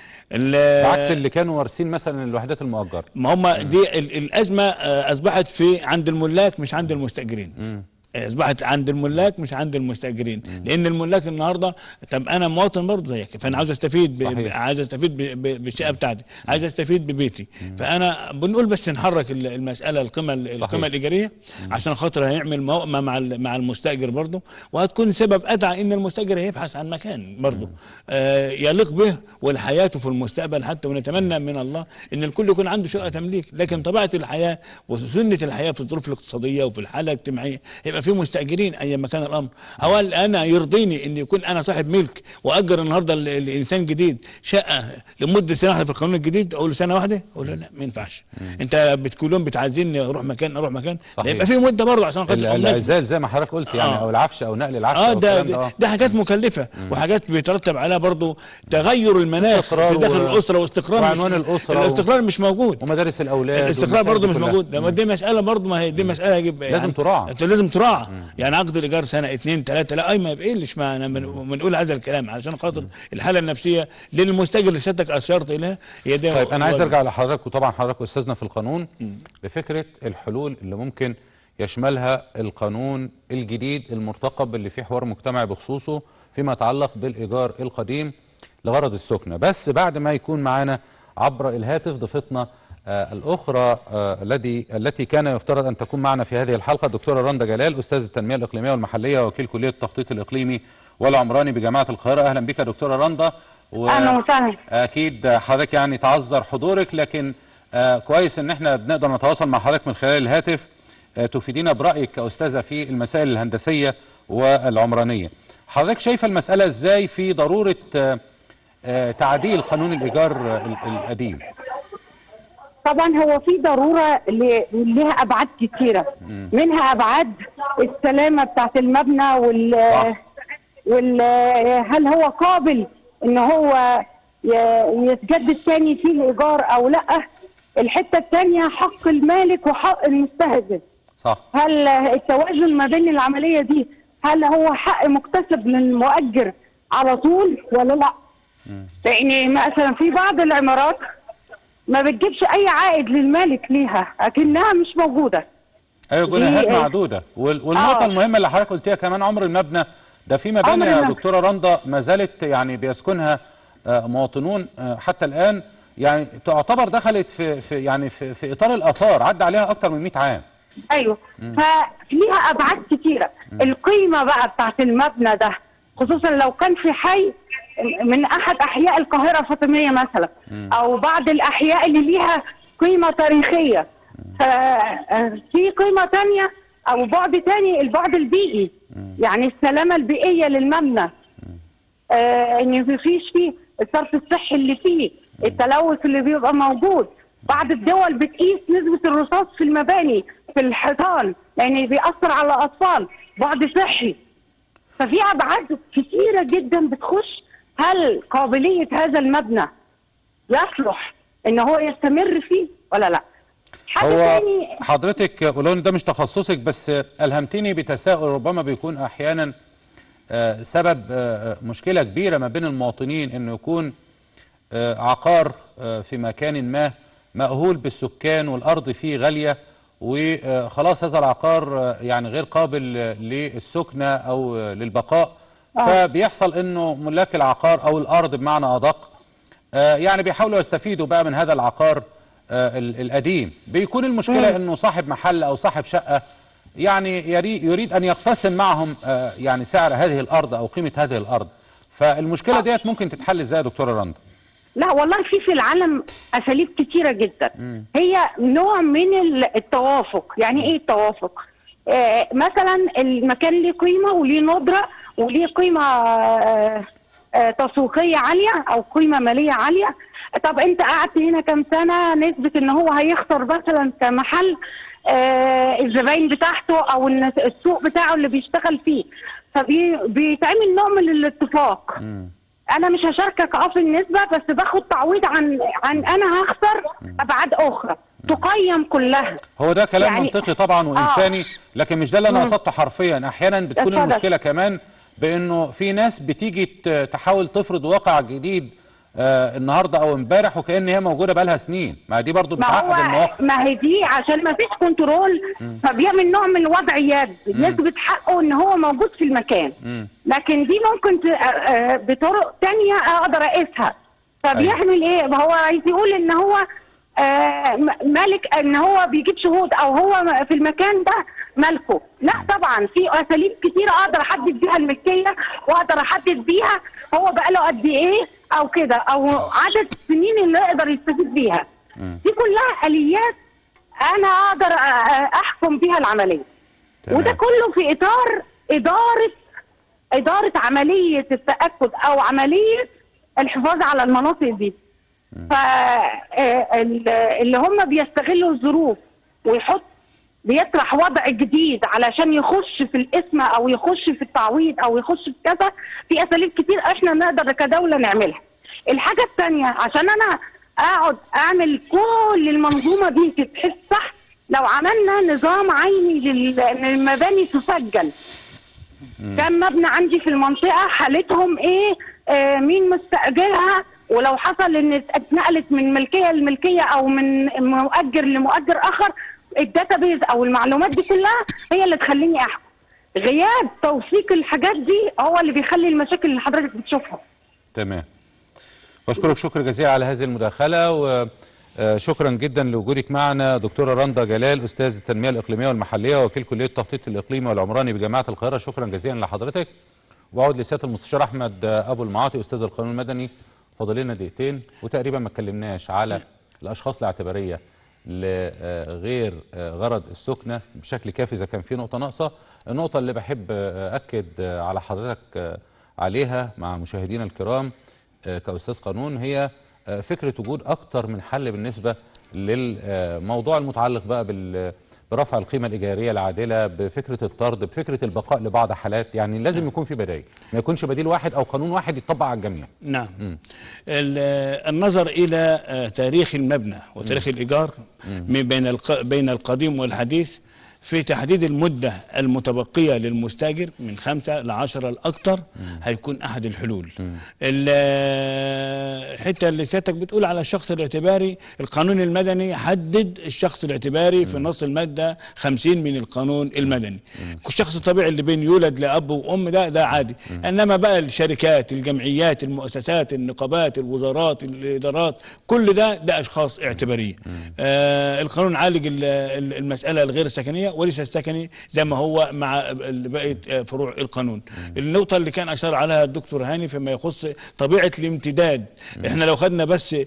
بعكس اللي كانوا وارثين مثلا الوحدات المؤجره. ما هم دي الازمه اصبحت في عند الملاك مش عند المستاجرين. م. اصبحت عند الملاك مش عند المستاجرين. مم. لان الملاك النهارده، طب انا مواطن برضه زيك، فانا عاوز استفيد ب... عايز استفيد ب... بالشقه بتاعتي، عايز استفيد ببيتي. مم. فانا بنقول بس نحرك المساله القيمه القيمه الايجاريه عشان خاطر هيعمل موائمه مع مع المستاجر برضه، وهتكون سبب ادعى ان المستاجر هيبحث عن مكان برضه آه يليق به ولحياته في المستقبل حتى. ونتمنى من الله ان الكل يكون عنده شقه تمليك، لكن طبيعه الحياه وسنه الحياه في الظروف الاقتصاديه وفي الحاله الاجتماعيه يبقى في مستاجرين اي مكان الامر. هو انا يرضيني ان يكون انا صاحب ملك واجر النهارده الانسان جديد شقه لمده سنه واحده في القانون الجديد، اقول له سنه واحده؟ اقول له لا ما ينفعش. انت بتكون بتعزيني اروح مكان اروح مكان، يبقى في مده برضه عشان خاطر العزال زي ما حضرتك قلت يعني آه. او العفش او نقل العفش اه ده ده, ده حاجات مكلفه مم. وحاجات بيترتب عليها برضه تغير المناخ في داخل و... الاسره واستقرار وعنوان الاسره الاستقرار و... مش موجود، ومدارس الاولاد الاستقرار برضه مش موجود. ده دي مساله برضه، ما هي دي مساله يجب يعني لازم تراعى، انت لازم تراعى يعني عقد الايجار سنه اثنين ثلاثه لا اي ما يبقلش. ما انا بنقول هذا الكلام علشان خاطر الحاله النفسيه للمستاجر اللي سيادتك اشرت اليها هي ده. طيب انا عايز ارجع لحضرتك، وطبعا حضرتك استاذنا في القانون، لفكره الحلول اللي ممكن يشملها القانون الجديد المرتقب اللي فيه حوار مجتمعي بخصوصه فيما يتعلق بالايجار القديم لغرض السكنه. بس بعد ما يكون معانا عبر الهاتف ضيفتنا آه الأخرى آه الذي التي كان يفترض أن تكون معنا في هذه الحلقة الدكتورة رندا جلال، أستاذ التنمية الإقليمية والمحلية وكيل كلية التخطيط الإقليمي والعمراني بجامعة القاهرة. أهلا بك يا دكتورة رندا. أهلا وسهلا. أكيد حضرتك يعني تعذر حضورك، لكن آه كويس إن احنا بنقدر نتواصل مع حضرتك من خلال الهاتف آه تفيدينا برأيك كأستاذة في المسائل الهندسية والعمرانية. حضرتك شايفة المسألة إزاي في ضرورة آه آه تعديل قانون الإيجار القديم؟ طبعا هو في ضروره لها ابعاد كثيره، منها ابعاد السلامه بتاعت المبنى وال وال هل هو قابل ان هو يتجدد ثاني فيه الايجار او لا. الحته الثانيه حق المالك وحق المستهدف. صح. هل التوازن ما بين العمليه دي هل هو حق مكتسب للمؤجر على طول ولا لا؟ لان مثلا في بعض العمارات ما بتجيبش اي عائد للمالك ليها اكنها مش موجوده. ايوه جنيهات معدوده. والنقطه آه. المهمه اللي حضرتك قلتيها كمان عمر المبنى ده، في مباني يا دكتوره رندا ما زالت يعني بيسكنها مواطنون حتى الان، يعني تعتبر دخلت في في يعني في, في اطار الاثار عدى عليها اكتر من مئة عام. ايوه مم. فليها ابعاد كثيره. القيمه بقى بتاعت المبنى ده خصوصا لو كان في حي من احد احياء القاهره الفاطميه مثلا م. او بعض الاحياء اللي ليها قيمه تاريخيه، في قيمه ثانيه او بعد ثاني البعد البيئي م. يعني السلامه البيئيه للمبنى، آه ان ما فيش فيه الصرف الصحي اللي فيه، التلوث اللي بيبقى موجود. بعض الدول بتقيس نسبه الرصاص في المباني في الحيطان لان يعني بيأثر على الاطفال، بعد صحي. ففي ابعاد كثيره جدا بتخش هل قابليه هذا المبنى يصلح ان هو يستمر فيه ولا لا. هو تاني حضرتك ولو ده مش تخصصك بس الهمتني بتساؤل ربما بيكون احيانا آه سبب آه مشكله كبيره ما بين المواطنين، انه يكون آه عقار آه في مكان ما مأهول بالسكان والارض فيه غاليه وخلاص هذا العقار يعني غير قابل للسكنة أو للبقاء، آه. فبيحصل أنه ملاك العقار أو الأرض بمعنى أدق يعني بيحاولوا يستفيدوا بقى من هذا العقار القديم. بيكون المشكلة مم. أنه صاحب محل أو صاحب شقة يعني يريد أن يقتسم معهم يعني سعر هذه الأرض أو قيمة هذه الأرض. فالمشكلة آه. ديت ممكن تتحل إزاي يا دكتورة رندا؟ لا والله في في العالم اساليب كتيره جدا. مم. هي نوع من التوافق. يعني ايه التوافق؟ آه مثلا المكان ليه قيمه وليه ندره وليه قيمه آه آه تسويقيه عاليه او قيمه ماليه عاليه. طب انت قعدت هنا كام سنه نسبه ان هو هيخسر مثلا كمحل آه الزباين بتاعته او السوق بتاعه اللي بيشتغل فيه، فبيتعمل نوع من الاتفاق. مم. انا مش هشاركك اه في النسبه، بس باخد تعويض عن عن انا هخسر ابعاد اخرى تقيم كلها. هو ده كلام يعني منطقي طبعا وانساني، آه. لكن مش ده اللي انا قصدته حرفيا. احيانا بتكون اتفضل. المشكله كمان بانه في ناس بتيجي تحاول تفرض واقع جديد آه النهارده او امبارح وكأن هي موجوده بقالها سنين. ما دي برضو ما بتعقد هو المواقف. ما هي دي عشان ما فيش كنترول، فبيعمل نوع من وضع يد، يثبت حقه ان هو موجود في المكان. مم. لكن دي ممكن ت- آه، بطرق تانية اقدر اقيسها. فبيعمل ايه؟ ما هو عايز يقول ان هو آه، م- مالك، ان هو بيجيب شهود او هو م- في المكان ده مالكه. لا طبعا في اساليب كتيره اقدر احدد بيها الملكيه، واقدر احدد بيها هو بقاله قد ايه او كده، او عدد السنين اللي يقدر يستفيد بيها. دي كلها اليات انا اقدر أ- احكم بيها العمليه. تمام. وده كله في اطار اداره اداره عمليه التاكد او عمليه الحفاظ على المناطق دي. فاللي هم بيستغلوا الظروف ويحط بيطرح وضع جديد علشان يخش في الاسم او يخش في التعويض او يخش في كذا، في اساليب كتير احنا نقدر كدوله نعملها. الحاجه الثانيه عشان انا اقعد اعمل كل المنظومه دي تتحس صح، لو عملنا نظام عيني لل- للمباني تسجل. كم مبنى عندي في المنطقه حالتهم ايه، آه مين مستاجرها، ولو حصل ان اتنقلت من ملكيه لملكيه او من مؤجر لمؤجر اخر، الداتابيز او المعلومات دي كلها هي اللي تخليني احكم. غياب توثيق الحاجات دي هو اللي بيخلي المشاكل اللي حضرتك بتشوفها. تمام. بشكرك شكر جزيلا على هذه المداخله، وشكرا جدا لوجودك معنا دكتوره رندا جلال، استاذ التنميه الاقليميه والمحليه ووكيل كليه التخطيط الاقليمي والعمراني بجامعه القاهره. شكرا جزيلا لحضرتك. واعود لسياده المستشار احمد ابو المعاطي استاذ القانون المدني. فاضل لنا دقيقتين وتقريبا ما اتكلمناش على الاشخاص الاعتباريه لغير غرض السكنه بشكل كافي اذا كان في نقطه ناقصه. النقطه اللي بحب اكد على حضرتك عليها مع مشاهدينا الكرام كاستاذ قانون هي فكره وجود اكتر من حل بالنسبه للموضوع المتعلق بقى بال برفع القيمه الايجاريه العادله، بفكره الطرد، بفكره البقاء لبعض حالات. يعني لازم يكون في بدائل، ما يكونش بديل واحد او قانون واحد يطبق على الجميع. نعم. النظر الى تاريخ المبنى وتاريخ الايجار من بين الق... بين القديم والحديث في تحديد المدة المتبقية للمستاجر من خمسة لعشرة الأكثر هيكون أحد الحلول. الحتة اللي سيادتك بتقول على الشخص الاعتباري، القانون المدني حدد الشخص الاعتباري في نص المادة خمسين من القانون المدني. الشخص الطبيعي اللي بين يولد لأب وأم ده ده عادي. إنما بقى الشركات، الجمعيات، المؤسسات، النقابات، الوزارات، الإدارات، كل ده ده أشخاص اعتبارية. آه القانون عالج المسألة الغير سكنية وليس السكني زي ما هو مع بقيه فروع القانون. النقطه اللي كان اشار عليها الدكتور هاني فيما يخص طبيعه الامتداد، احنا لو خدنا بس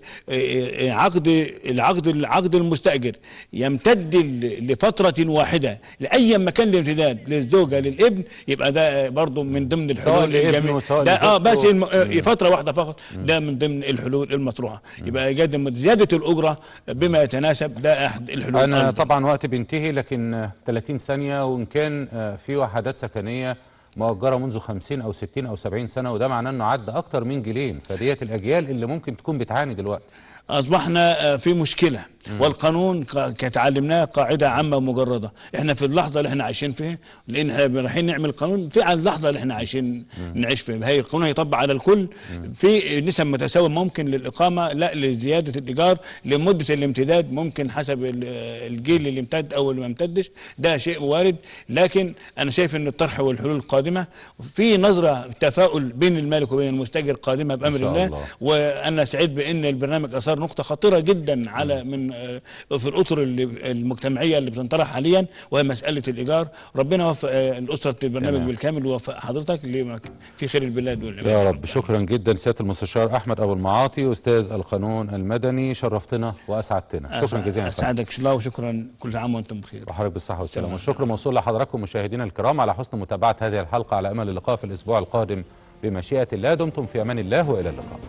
عقد العقد العقد المستاجر يمتد لفتره واحده لاي مكان الامتداد للزوجه للابن، يبقى ده برضه من ضمن الحلول الجميله. ده اه بس فتره واحده فقط، ده من ضمن الحلول المطروحه. يبقى زياده الاجره بما يتناسب ده احد الحلول. انا أيضا. طبعا وقت بينتهي لكن ثلاثين ثانية، وإن كان في وحدات سكنية مؤجرة منذ خمسين أو ستين أو سبعين سنة، وده معناه أنه عدى أكتر من جيلين، فديت الأجيال اللي ممكن تكون بتعاني دلوقتي. أصبحنا في مشكلة، والقانون كتعلمناه قاعدة عامة مجردة. احنا في اللحظة اللي احنا عايشين فيها، لأن احنا رايحين نعمل قانون في على اللحظة اللي احنا عايشين نعيش فيها. هي القانون هيطبق على الكل في نسب متساوية ممكن للإقامة، لا لزيادة الإيجار لمدة الامتداد ممكن حسب الجيل اللي امتد أو اللي ما امتدش، ده شيء وارد. لكن أنا شايف إن الطرح والحلول القادمة في نظرة تفاؤل بين المالك وبين المستأجر قادمة بأمر الله. الله. وأنا سعيد بأن البرنامج أثار نقطة خطيرة جدا على من في الأطر المجتمعية اللي بتنطرح حاليا، وهي مسألة الإيجار. ربنا يوفق الأسرة البرنامج بالكامل ويوفق حضرتك في خير البلاد والعباد يا رب. شكرا جدا سيادة المستشار أحمد أبو المعاطي أستاذ القانون المدني، شرفتنا وأسعدتنا. شكرا جزيلا. أسعدك الله وشكرا، كل عام وأنتم بخير. وحضرتك بالصحة والسلامة. والشكر موصول لحضراتكم مشاهدينا الكرام على حسن متابعة هذه الحلقة، على أمل اللقاء في الأسبوع القادم بمشيئة الله. دمتم في أمان الله وإلى اللقاء.